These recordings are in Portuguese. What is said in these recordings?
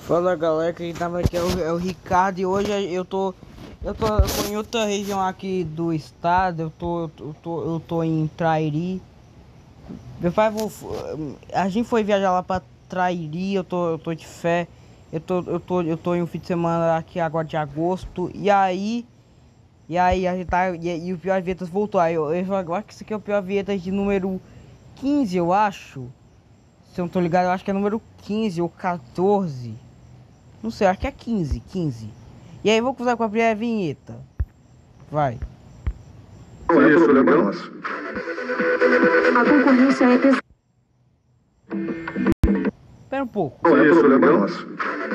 Fala galera, quem tava aqui é o Ricardo e hoje eu tô em outra região aqui do estado. Eu tô em Trairi. Meu pai, a gente foi viajar lá pra Trairi. Eu tô de fé. Eu tô em um fim de semana aqui agora de agosto. E aí a gente tá. E o Pior Vietas voltou. Eu acho que isso aqui é o Pior Vietas de número 15, eu acho. Se eu não tô ligado, eu acho que é número 15 ou 14. Não sei, acho que é 15. E aí, vou começar com a primeira vinheta. Vai. Não é problema nosso. A concorrência é pesada. Espera um pouco. Não é problema nosso.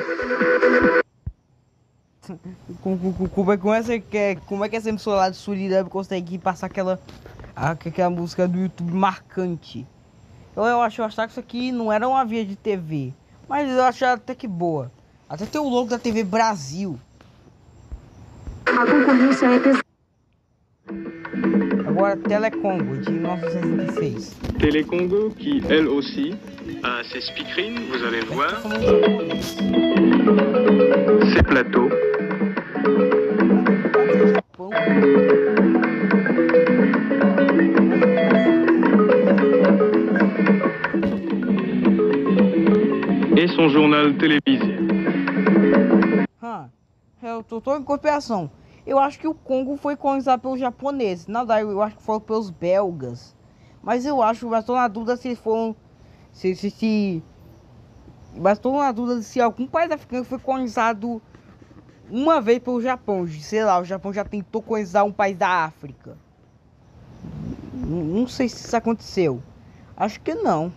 Como é que essa emissora lá de Suriname consegue passar aquela música do YouTube marcante? Eu acho que isso aqui não era uma via de TV, mas eu acho até que boa. Até tem o logo da TV Brasil. A concorrência é pesada. Agora, Telecongo, de 1966. Télécongo qui, elle aussi, a ses speakerines, vous allez voir. Ses plateaux. Et son journal télévisé. Eu tô em cooperação. Eu acho que o Congo foi colonizado pelos japoneses. Nada, eu acho que foram pelos belgas. Mas tô na dúvida se eles foram. Mas tô na dúvida se algum país africano foi colonizado uma vez pelo Japão. Sei lá, o Japão já tentou colonizar um país da África. Não sei se isso aconteceu. Acho que não.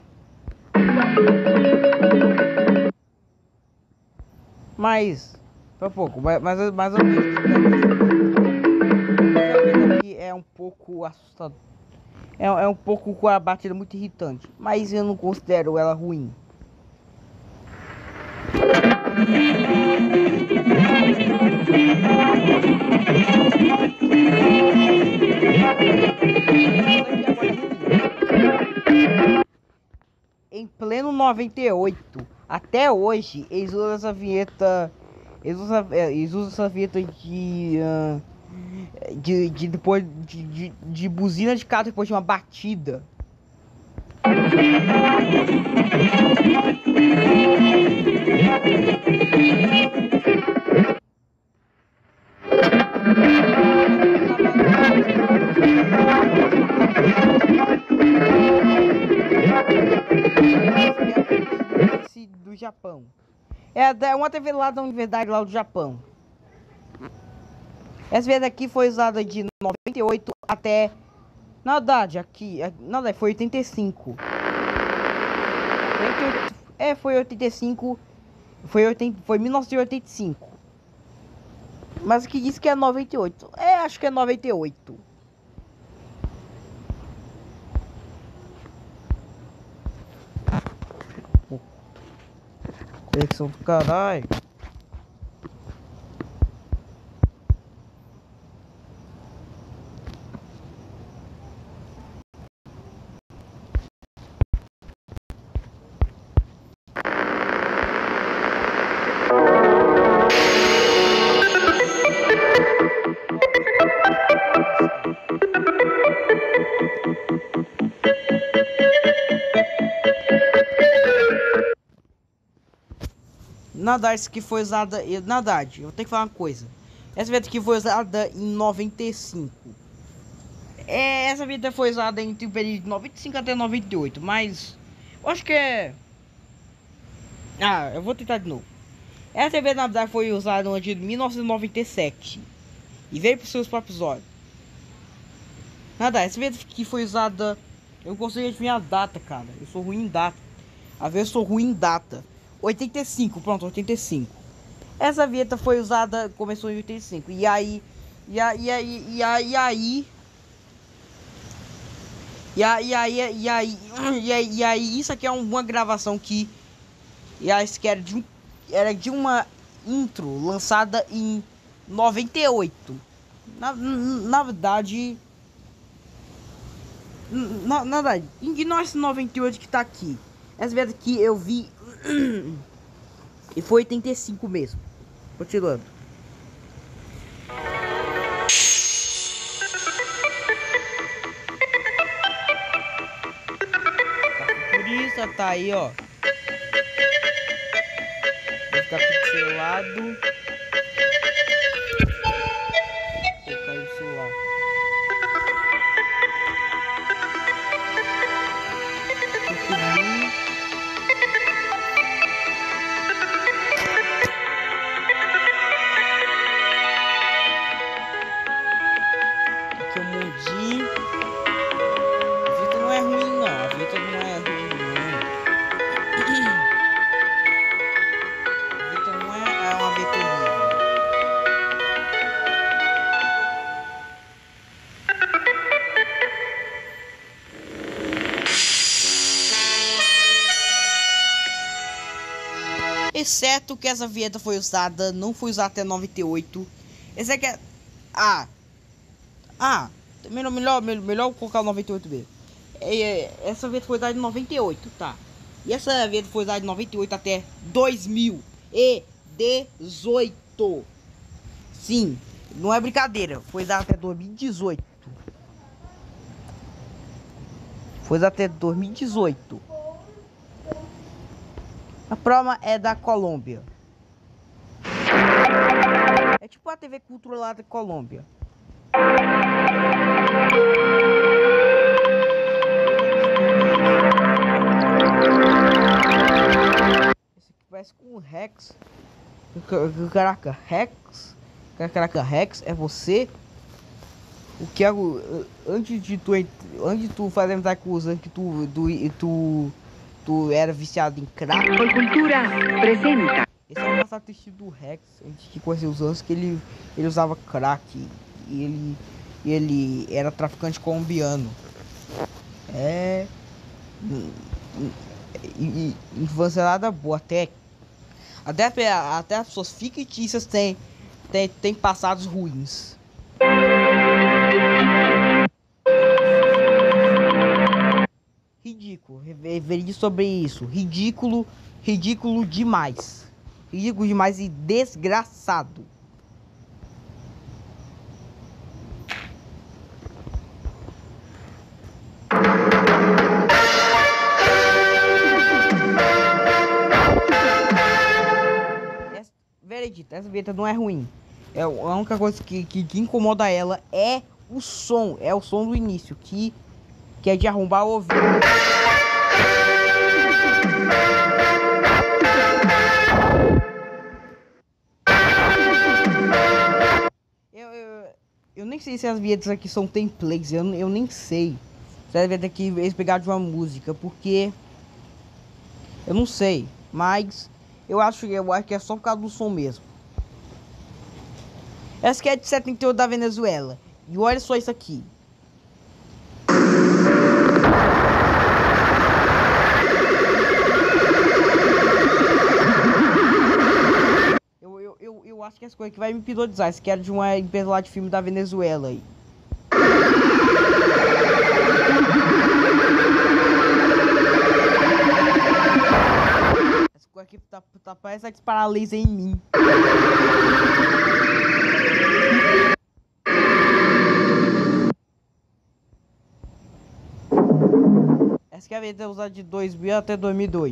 Mas foi pouco, mas eu aqui é um pouco assustador. É um pouco com a batida muito irritante, mas eu não considero ela ruim. Em pleno 98, até hoje, eles usam essa vinheta. Eles usam essa vinheta de buzina de carro depois de uma batida. Do Japão. É uma TV lá da universidade lá do Japão. Essa vez aqui foi usada de 98 até... Na verdade, foi 85. Foi 85. Foi 1985. Mas aqui diz que é 98. Acho que é 98. Conexão do caralho. Essa que foi usada. Na verdade, eu tenho que falar uma coisa. Essa vinheta aqui foi usada em 95. Essa vinheta foi usada entre o período de 95 até 98. Mas eu acho que é. Eu vou tentar de novo. Essa vinheta na verdade foi usada no ano de 1997. E veio para os seus próprios olhos. Essa vinheta que foi usada. Eu consegui adivinhar a data, cara. Eu sou ruim em data. Às vezes eu sou ruim em data. 85, pronto, 85. Essa vinheta foi usada, começou em 85. E aí, isso aqui é uma gravação que era de uma intro lançada em 98. Na verdade, ignora esse 98 que tá aqui. Essa vinheta aqui eu vi E foi 85 mesmo. Continuando. Futurista tá aí, ó. Vai ficar pixelado. Vou cair o celular. Aqui é o mundinho. A vida não é ruim, não. A vida não é ruim, não. A vida não é uma vida horrível. Exceto que essa vinheta foi usada, não foi usada até 98. Esse aqui é... melhor colocar o 98 mesmo. Essa vinheta foi usada em 98, tá? E essa vinheta foi usada de 98 até 2018. Sim, não é brincadeira. Foi usada até 2018. Foi usada até 2018. A prova é da Colômbia. É tipo a TV Cultura lá da Colômbia. Esse aqui parece com o Rex. Caraca, Rex. Caraca, Rex, é você? O que é antes de tu fazer amizade com os que tu era viciado em crack. Colcultura presenta. Esse é o passado triste do Rex, antes de conhecer os anos que ele usava crack e ele era traficante colombiano. Infância nada boa, até as pessoas fictícias têm passados ruins. Ridículo, reverie sobre isso. Ridículo demais. Ridículo demais e desgraçado. Veredito, essa vinheta não é ruim. A única coisa que incomoda ela é o som. É o som do início, que é de arrombar o ouvido. Eu nem sei se as vinhetas aqui são templates. Eu nem sei se as vinhetas aqui eles pegaram de uma música, porque eu não sei. Mas eu acho que é só por causa do som mesmo. Essa aqui é de 78 da Venezuela. E olha só isso aqui. Eu acho que essa coisa aqui vai me hipnotizar. Isso aqui era de uma empresa lá de filme da Venezuela aí. Essa coisa aqui parece disparar laser em mim. Essa aqui é a vinheta usada de 2000 até 2002.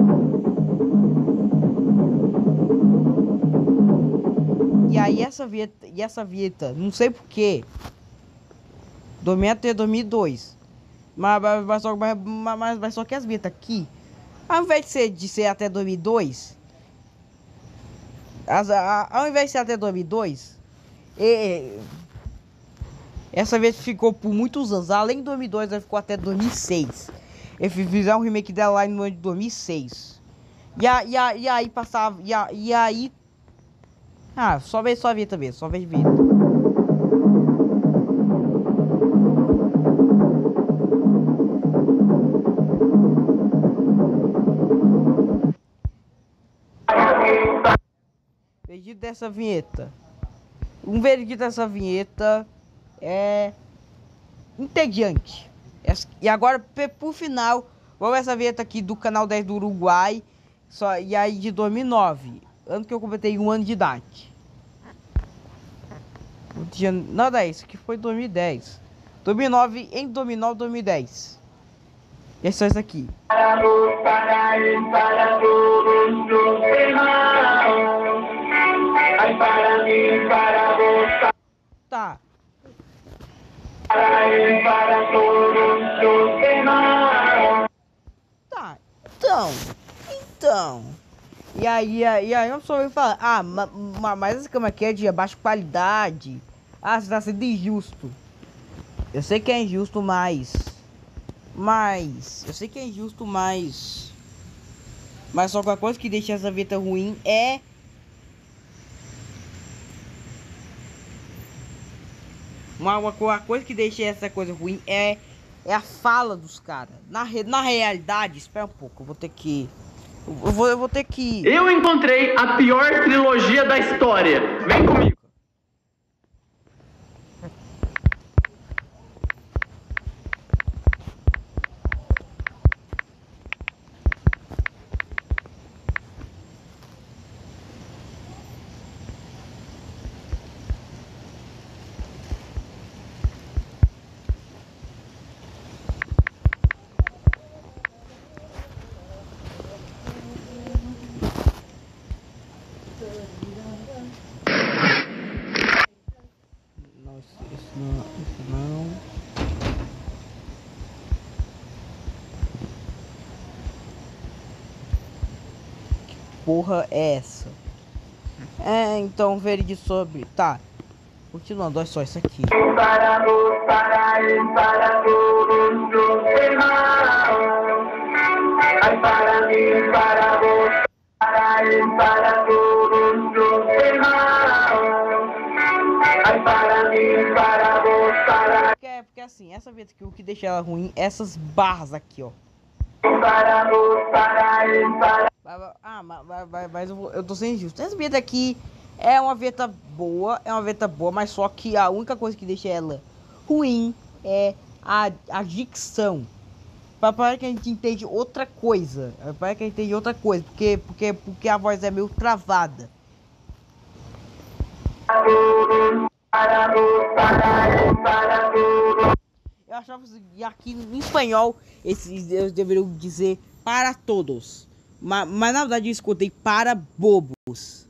E aí essa vinheta, não sei porquê, 2000 até 2002. Mas só que as vinhetas aqui, ao invés de ser até 2002, ao invés de ser até 2002, essa vinheta ficou por muitos anos. Além de 2002, ela ficou até 2006. Eles fizeram um remake dela lá no ano de 2006. E aí passava. E aí. Só vejo só a vinheta mesmo. Só vejo vinheta. Veredito dessa vinheta. Um veredito dessa vinheta é entediante. E agora, por final, vamos ver essa vinheta aqui do canal 10 do Uruguai, Só, e aí de 2009, ano que eu completei 1 ano de idade. Não, é isso aqui foi 2010. 2009, em 2009, 2010. E é só isso aqui. Para todos os irmãos, ai para mim, para você, Tá. para todos os irmãos. Tá. Então. E aí uma pessoa vai falar, ah, mas essa cama aqui é de baixa qualidade. Ah, você tá sendo injusto. Eu sei que é injusto, mas eu sei que é injusto, mas só que a coisa que deixa essa vida ruim é uma coisa que deixa essa coisa ruim é a fala dos caras. Na realidade, espera um pouco, eu vou ter que Eu encontrei a pior trilogia da história. Vem comigo. Não, isso não. Que porra é essa? Então verídico sobre. Tá. Continuando, olha só isso aqui. Para todos os irmãos, ai para mim, para você, para todos os irmãos, ai para mim, para você, Porque assim, essa vez aqui, o que deixa ela ruim, essas barras aqui, ó. Mas eu tô sendo injusto. Essa veta aqui é uma veta boa, mas só que a única coisa que deixa ela ruim é a dicção. Para que a gente entende outra coisa. Porque a voz é meio travada. Eu achava que aqui em espanhol eles deveriam dizer para todos. Mas na verdade eu escutei para bobos.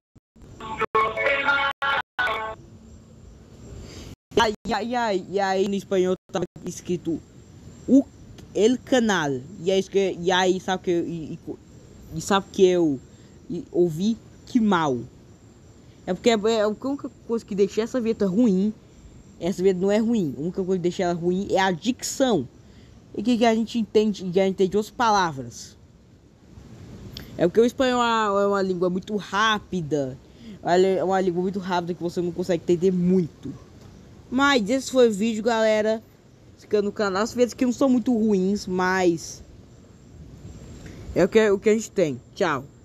E aí no espanhol tava escrito el canal. E aí sabe que eu ouvi que mal. É porque a única coisa que deixa essa vinheta ruim. Essa vinheta não é ruim. A única coisa que deixa ela ruim é a dicção. E que a gente entende, outras palavras. É porque o espanhol é uma língua muito rápida. É uma língua muito rápida que você não consegue entender muito. Mas esse foi o vídeo, galera. Fica no canal. As vezes que não são muito ruins, mas é o que a gente tem. Tchau.